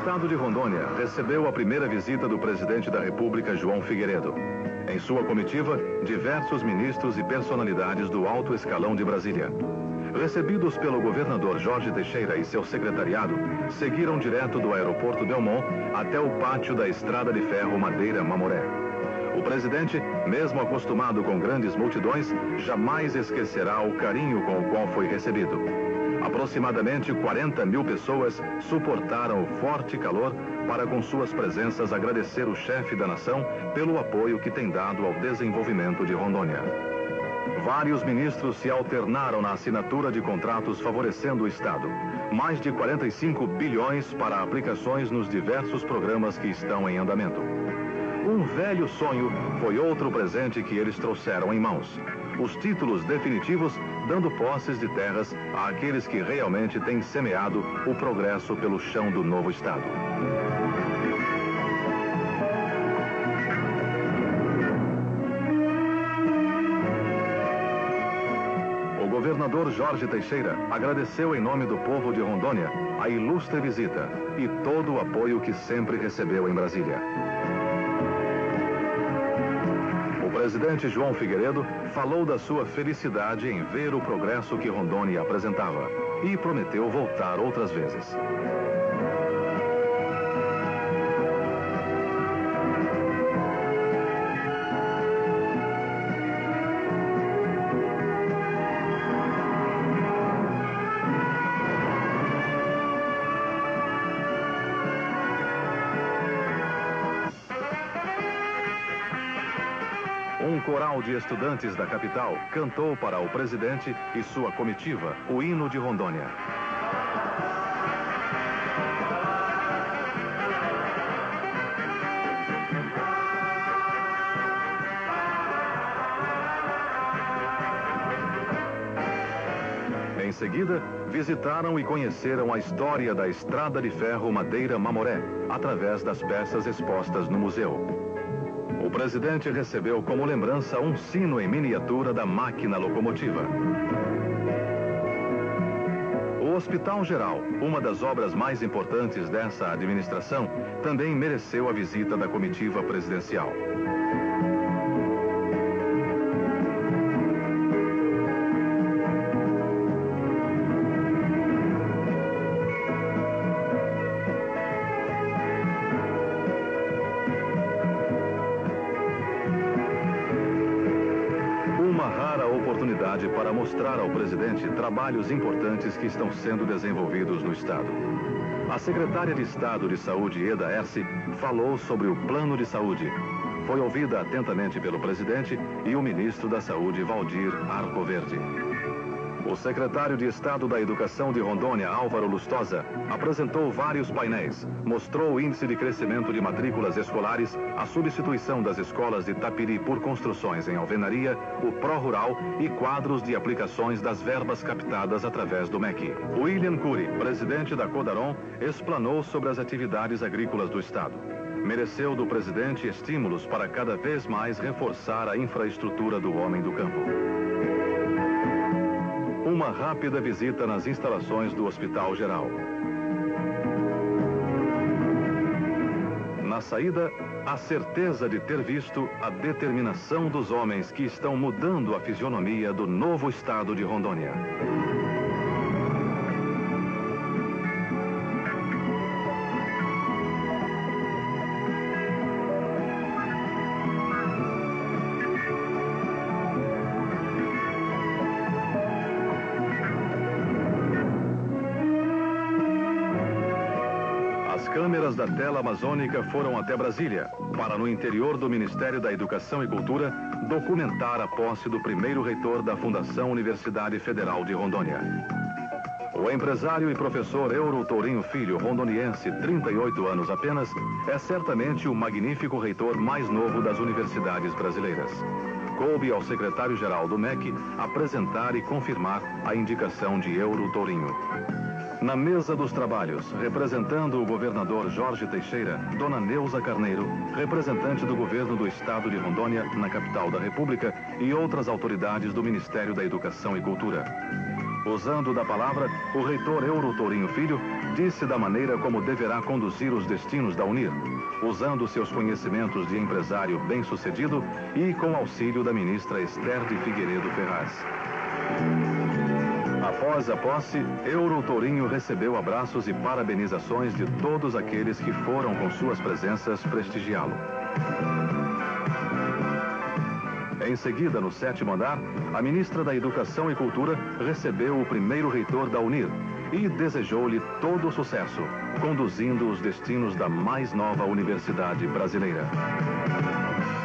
estado de Rondônia recebeu a primeira visita do presidente da República, João Figueiredo. Em sua comitiva, diversos ministros e personalidades do alto escalão de Brasília. Recebidos pelo governador Jorge Teixeira e seu secretariado, seguiram direto do aeroporto Belmont até o pátio da Estrada de Ferro Madeira-Mamoré. O presidente, mesmo acostumado com grandes multidões, jamais esquecerá o carinho com o qual foi recebido. Aproximadamente 40 mil pessoas suportaram o forte calor para, com suas presenças, agradecer o chefe da nação pelo apoio que tem dado ao desenvolvimento de Rondônia. Vários ministros se alternaram na assinatura de contratos favorecendo o Estado. Mais de 45 bilhões para aplicações nos diversos programas que estão em andamento. Um velho sonho foi outro presente que eles trouxeram em mãos. Os títulos definitivos dando posses de terras àqueles que realmente têm semeado o progresso pelo chão do novo Estado. O governador Jorge Teixeira agradeceu em nome do povo de Rondônia a ilustre visita e todo o apoio que sempre recebeu em Brasília. O presidente João Figueiredo falou da sua felicidade em ver o progresso que Rondônia apresentava e prometeu voltar outras vezes. Um coral de estudantes da capital cantou para o presidente e sua comitiva o hino de Rondônia. Em seguida, visitaram e conheceram a história da Estrada de Ferro Madeira-Mamoré, através das peças expostas no museu. O presidente recebeu como lembrança um sino em miniatura da máquina locomotiva. O Hospital Geral, uma das obras mais importantes dessa administração, também mereceu a visita da comitiva presidencial. Oportunidade para mostrar ao presidente trabalhos importantes que estão sendo desenvolvidos no Estado. A secretária de Estado de Saúde, Eda Erce, falou sobre o plano de saúde. Foi ouvida atentamente pelo presidente e o ministro da Saúde, Valdir Arcoverde. O secretário de Estado da Educação de Rondônia, Álvaro Lustosa, apresentou vários painéis, mostrou o índice de crescimento de matrículas escolares, a substituição das escolas de Tapiri por construções em alvenaria, o pró-rural e quadros de aplicações das verbas captadas através do MEC. William Cury, presidente da Codaron, explanou sobre as atividades agrícolas do Estado. Mereceu do presidente estímulos para cada vez mais reforçar a infraestrutura do homem do campo. Uma rápida visita nas instalações do Hospital Geral. Na saída, a certeza de ter visto a determinação dos homens que estão mudando a fisionomia do novo Estado de Rondônia. As câmeras da tela amazônica foram até Brasília, para no interior do Ministério da Educação e Cultura, documentar a posse do primeiro reitor da Fundação Universidade Federal de Rondônia. O empresário e professor Euro Tourinho Filho, rondoniense, 38 anos apenas, é certamente o magnífico reitor mais novo das universidades brasileiras. Coube ao secretário-geral do MEC apresentar e confirmar a indicação de Euro Tourinho. Na mesa dos trabalhos, representando o governador Jorge Teixeira, Dona Neuza Carneiro, representante do governo do Estado de Rondônia, na capital da República, e outras autoridades do Ministério da Educação e Cultura. Usando da palavra, o reitor Euro Tourinho Filho disse da maneira como deverá conduzir os destinos da UNIR, usando seus conhecimentos de empresário bem-sucedido e com auxílio da ministra Esther de Figueiredo Ferraz. Após a posse, Euro Tourinho recebeu abraços e parabenizações de todos aqueles que foram com suas presenças prestigiá-lo. Em seguida, no 7º andar, a ministra da Educação e Cultura recebeu o primeiro reitor da UNIR e desejou-lhe todo o sucesso, conduzindo os destinos da mais nova universidade brasileira.